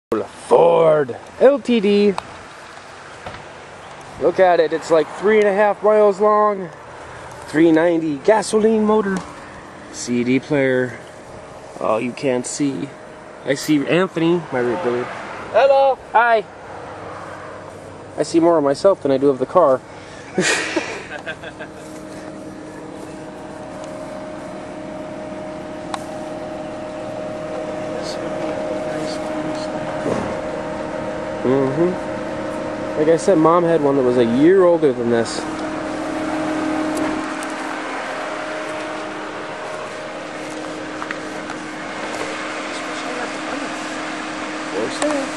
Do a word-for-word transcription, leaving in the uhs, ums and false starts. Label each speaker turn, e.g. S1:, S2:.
S1: Ford L T D. Look at it, it's like three and a half miles long. three ninety gasoline motor. C D player. Oh, you can't see. I see Anthony, my rear brother.
S2: Hello.
S1: Hi. I see more of myself than I do of the car. Mm-hmm. Like I said, Mom had one that was a year older than this. Where's that?